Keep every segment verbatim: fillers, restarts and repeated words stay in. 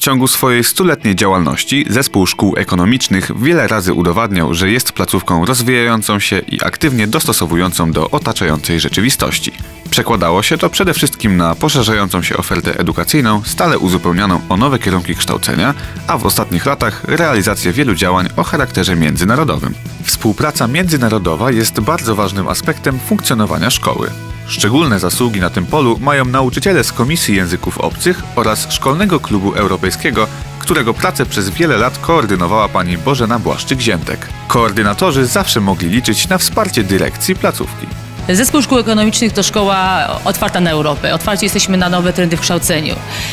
ciągu swojej stuletniej działalności Zespół Szkół Ekonomicznych wiele razy udowadniał, że jest placówką rozwijającą się i aktywnie dostosowującą do otaczającej rzeczywistości. Przekładało się to przede wszystkim na poszerzającą się ofertę edukacyjną, stale uzupełnianą o nowe kierunki kształcenia, a w ostatnich latach realizację wielu działań o charakterze międzynarodowym. Współpraca międzynarodowa jest bardzo ważnym aspektem funkcjonowania szkoły. Szczególne zasługi na tym polu mają nauczyciele z Komisji Języków Obcych oraz Szkolnego Klubu Europejskiego, którego pracę przez wiele lat koordynowała pani Bożena Błaszczyk-Ziętek. Koordynatorzy zawsze mogli liczyć na wsparcie dyrekcji placówki. Zespół Szkół Ekonomicznych to szkoła otwarta na Europę. Otwarci jesteśmy na nowe trendy w kształceniu.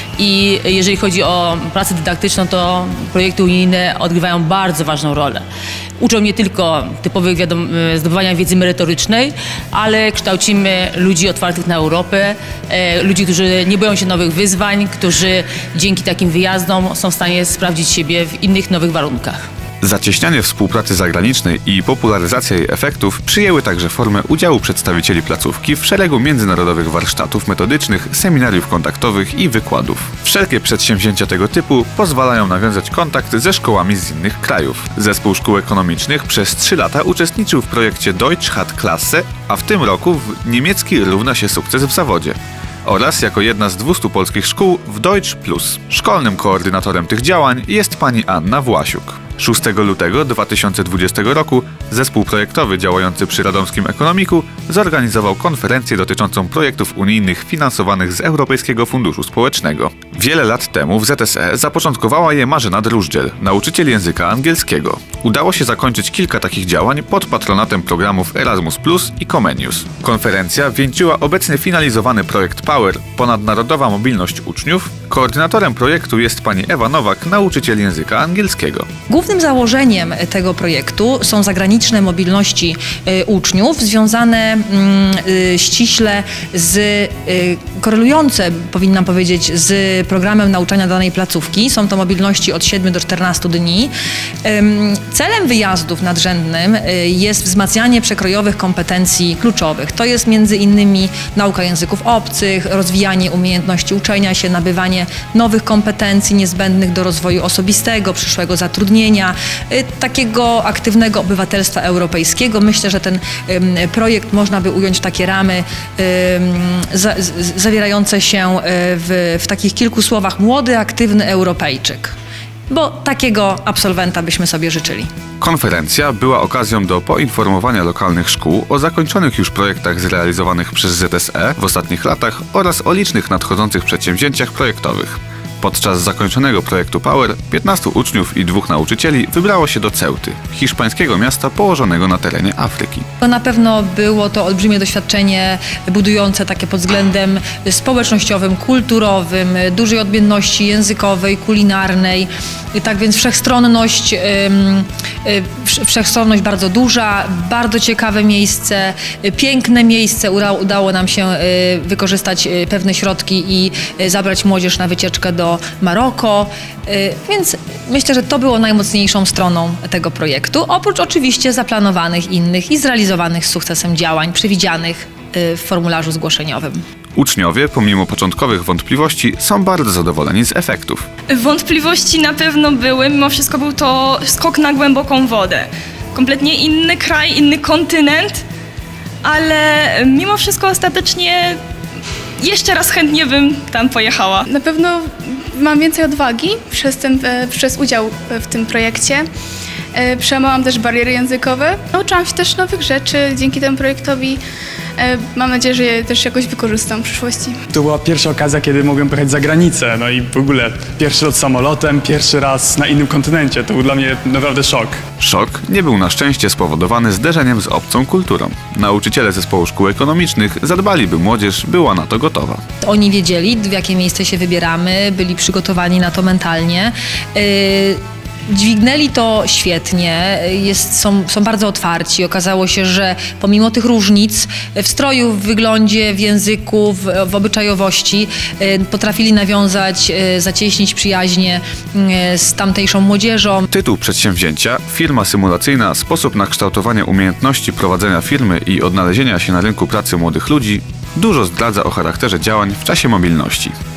I jeżeli chodzi o pracę dydaktyczną, to projekty unijne odgrywają bardzo ważną rolę. Uczą nie tylko typowych wiadom- zdobywania wiedzy merytorycznej, ale kształcimy ludzi otwartych na Europę, e, ludzi, którzy nie boją się nowych wyzwań, którzy dzięki takim wyjazdom są w stanie sprawdzić siebie w innych nowych warunkach. Zacieśnianie współpracy zagranicznej i popularyzacja jej efektów przyjęły także formę udziału przedstawicieli placówki w szeregu międzynarodowych warsztatów metodycznych, seminariów kontaktowych i wykładów. Wszelkie przedsięwzięcia tego typu pozwalają nawiązać kontakt ze szkołami z innych krajów. Zespół Szkół Ekonomicznych przez trzy lata uczestniczył w projekcie Deutsch hat Klasse, a w tym roku w niemiecki równa się sukces w zawodzie. Oraz jako jedna z dwustu polskich szkół w Deutsch Plus. Szkolnym koordynatorem tych działań jest pani Anna Własiuk. szóstego lutego dwa tysiące dwudziestego roku zespół projektowy działający przy Radomskim Ekonomiku zorganizował konferencję dotyczącą projektów unijnych finansowanych z Europejskiego Funduszu Społecznego. Wiele lat temu w Z S E zapoczątkowała je Marzena Drużdziel, nauczyciel języka angielskiego. Udało się zakończyć kilka takich działań pod patronatem programów Erasmus plus i Comenius. Konferencja wieńczyła obecnie finalizowany projekt Power – Ponadnarodowa Mobilność Uczniów. Koordynatorem projektu jest pani Ewa Nowak, nauczyciel języka angielskiego. Głównym założeniem tego projektu są zagraniczne mobilności y, uczniów, związane y, y, ściśle z, y, korelujące, powinnam powiedzieć, z programem nauczania danej placówki. Są to mobilności od siedmiu do czternastu dni. Y, celem wyjazdów nadrzędnym y, jest wzmacnianie przekrojowych kompetencji kluczowych. To jest między innymi nauka języków obcych, rozwijanie umiejętności uczenia się, nabywanie nowych kompetencji niezbędnych do rozwoju osobistego, przyszłego zatrudnienia, takiego aktywnego obywatelstwa europejskiego. Myślę, że ten projekt można by ująć w takie ramy za, zawierające się w, w takich kilku słowach: młody, aktywny Europejczyk. Bo takiego absolwenta byśmy sobie życzyli. Konferencja była okazją do poinformowania lokalnych szkół o zakończonych już projektach zrealizowanych przez Z S E w ostatnich latach oraz o licznych nadchodzących przedsięwzięciach projektowych. Podczas zakończonego projektu Power piętnastu uczniów i dwóch nauczycieli wybrało się do Ceuty, hiszpańskiego miasta położonego na terenie Afryki. Na pewno było to olbrzymie doświadczenie budujące takie pod względem społecznościowym, kulturowym, dużej odmienności językowej, kulinarnej. Tak więc wszechstronność, wszechstronność bardzo duża, bardzo ciekawe miejsce, piękne miejsce. Udało nam się wykorzystać pewne środki i zabrać młodzież na wycieczkę do Maroko, więc myślę, że to było najmocniejszą stroną tego projektu, oprócz oczywiście zaplanowanych innych i zrealizowanych z sukcesem działań przewidzianych w formularzu zgłoszeniowym. Uczniowie, pomimo początkowych wątpliwości, są bardzo zadowoleni z efektów. Wątpliwości na pewno były, mimo wszystko był to skok na głęboką wodę. Kompletnie inny kraj, inny kontynent, ale mimo wszystko ostatecznie jeszcze raz chętnie bym tam pojechała. Na pewno mam więcej odwagi przez, ten, przez udział w tym projekcie. Przełamałam też bariery językowe. Nauczyłam się też nowych rzeczy dzięki temu projektowi. Mam nadzieję, że je też jakoś wykorzystam w przyszłości. To była pierwsza okazja, kiedy mogłem pojechać za granicę. No i w ogóle pierwszy lot samolotem, pierwszy raz na innym kontynencie. To był dla mnie naprawdę szok. Szok nie był na szczęście spowodowany zderzeniem z obcą kulturą. Nauczyciele Zespołu Szkół Ekonomicznych zadbali, by młodzież była na to gotowa. Oni wiedzieli, w jakie miejsce się wybieramy, byli przygotowani na to mentalnie. Yy... Dźwignęli to świetnie, jest, są, są bardzo otwarci. Okazało się, że pomimo tych różnic w stroju, w wyglądzie, w języku, w, w obyczajowości potrafili nawiązać, zacieśnić przyjaźnie z tamtejszą młodzieżą. Tytuł przedsięwzięcia: Firma symulacyjna. Sposób na kształtowanie umiejętności prowadzenia firmy i odnalezienia się na rynku pracy młodych ludzi dużo zdradza o charakterze działań w czasie mobilności.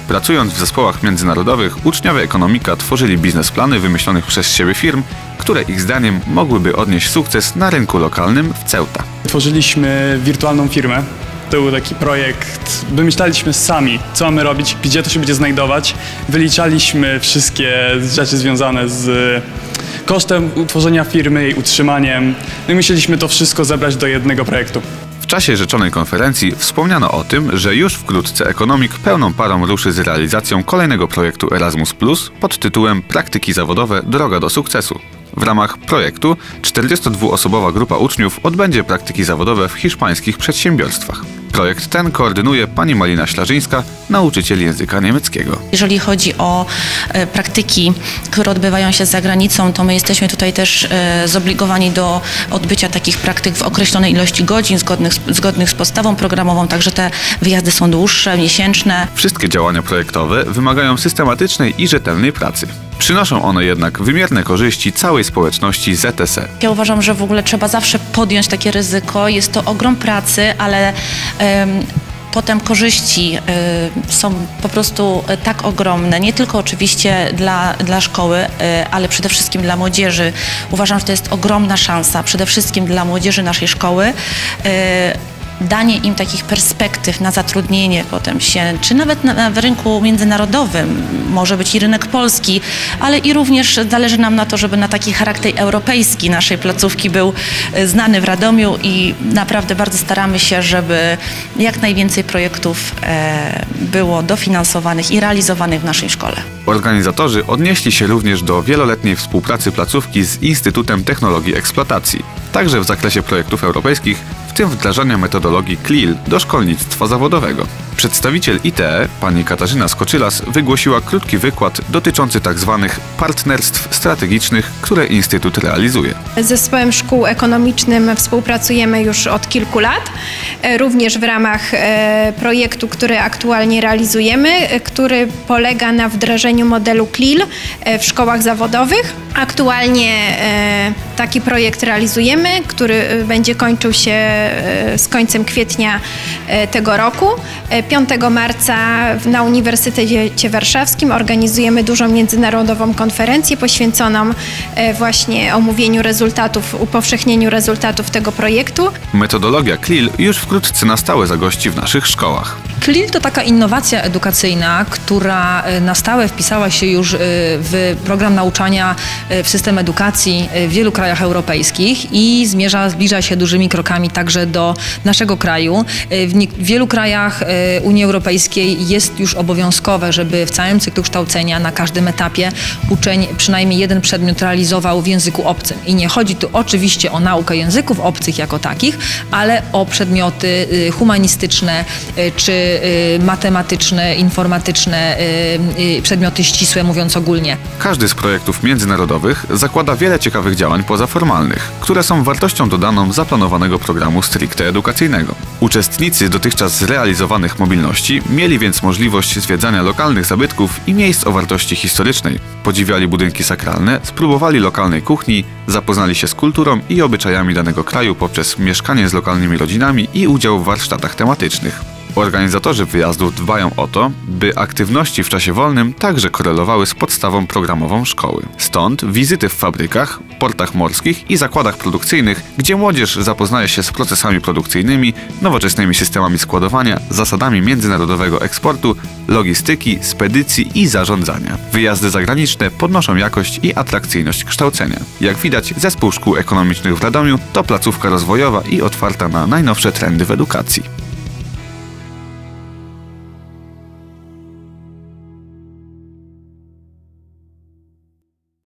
Pracując w zespołach międzynarodowych, uczniowie ekonomika tworzyli biznesplany wymyślonych przez siebie firm, które ich zdaniem mogłyby odnieść sukces na rynku lokalnym w Ceuta. Tworzyliśmy wirtualną firmę. To był taki projekt, wymyślaliśmy sami, co mamy robić, gdzie to się będzie znajdować. Wyliczaliśmy wszystkie rzeczy związane z kosztem utworzenia firmy, jej utrzymaniem. No i musieliśmy to wszystko zebrać do jednego projektu. W czasie rzeczonej konferencji wspomniano o tym, że już wkrótce Ekonomik pełną parą ruszy z realizacją kolejnego projektu Erasmus plus pod tytułem Praktyki zawodowe – droga do sukcesu. W ramach projektu czterdziestodwuosobowa grupa uczniów odbędzie praktyki zawodowe w hiszpańskich przedsiębiorstwach. Projekt ten koordynuje pani Malina Ślarzyńska, nauczyciel języka niemieckiego. Jeżeli chodzi o e, praktyki, które odbywają się za granicą, to my jesteśmy tutaj też e, zobligowani do odbycia takich praktyk w określonej ilości godzin zgodnych z, zgodnych z podstawą programową, także te wyjazdy są dłuższe, miesięczne. Wszystkie działania projektowe wymagają systematycznej i rzetelnej pracy. Przynoszą one jednak wymierne korzyści całej społeczności Z T S E. Ja uważam, że w ogóle trzeba zawsze podjąć takie ryzyko. Jest to ogrom pracy, ale um, potem korzyści y, są po prostu tak ogromne, nie tylko oczywiście dla, dla szkoły, y, ale przede wszystkim dla młodzieży. Uważam, że to jest ogromna szansa, przede wszystkim dla młodzieży naszej szkoły. Y, danie im takich perspektyw na zatrudnienie potem się, czy nawet na, na rynku międzynarodowym, może być i rynek polski, ale i również zależy nam na to, żeby na taki charakter europejski naszej placówki był znany w Radomiu i naprawdę bardzo staramy się, żeby jak najwięcej projektów e, było dofinansowanych i realizowanych w naszej szkole. Organizatorzy odnieśli się również do wieloletniej współpracy placówki z Instytutem Technologii Eksploatacji, także w zakresie projektów europejskich, w tym wdrażania metodologii C L I L do szkolnictwa zawodowego. Przedstawiciel I T E, pani Katarzyna Skoczylas, wygłosiła krótki wykład dotyczący tzw. partnerstw strategicznych, które Instytut realizuje. Z Zespołem Szkół Ekonomicznym współpracujemy już od kilku lat, również w ramach projektu, który aktualnie realizujemy, który polega na wdrażaniu modelu C L I L w szkołach zawodowych. Aktualnie taki projekt realizujemy, który będzie kończył się z końcem kwietnia tego roku. piątego marca na Uniwersytecie Warszawskim organizujemy dużą międzynarodową konferencję poświęconą właśnie omówieniu rezultatów, upowszechnieniu rezultatów tego projektu. Metodologia C L I L już wkrótce na stałe zagości w naszych szkołach. C L I L to taka innowacja edukacyjna, która na stałe wpisała się już w program nauczania w system edukacji w wielu krajach europejskich i zmierza, zbliża się dużymi krokami także do naszego kraju. W wielu krajach Unii Europejskiej jest już obowiązkowe, żeby w całym cyklu kształcenia na każdym etapie uczeń przynajmniej jeden przedmiot realizował w języku obcym. I nie chodzi tu oczywiście o naukę języków obcych jako takich, ale o przedmioty humanistyczne czy matematyczne, informatyczne, przedmioty ścisłe, mówiąc ogólnie. Każdy z projektów międzynarodowych zakłada wiele ciekawych działań pozaformalnych, które są wartością dodaną zaplanowanego programu stricte edukacyjnego. Uczestnicy dotychczas zrealizowanych mobilności mieli więc możliwość zwiedzania lokalnych zabytków i miejsc o wartości historycznej, podziwiali budynki sakralne, spróbowali lokalnej kuchni, zapoznali się z kulturą i obyczajami danego kraju poprzez mieszkanie z lokalnymi rodzinami i udział w warsztatach tematycznych. Organizatorzy wyjazdów dbają o to, by aktywności w czasie wolnym także korelowały z podstawą programową szkoły. Stąd wizyty w fabrykach, portach morskich i zakładach produkcyjnych, gdzie młodzież zapoznaje się z procesami produkcyjnymi, nowoczesnymi systemami składowania, zasadami międzynarodowego eksportu, logistyki, spedycji i zarządzania. Wyjazdy zagraniczne podnoszą jakość i atrakcyjność kształcenia. Jak widać, Zespół Szkół Ekonomicznych w Radomiu to placówka rozwojowa i otwarta na najnowsze trendy w edukacji.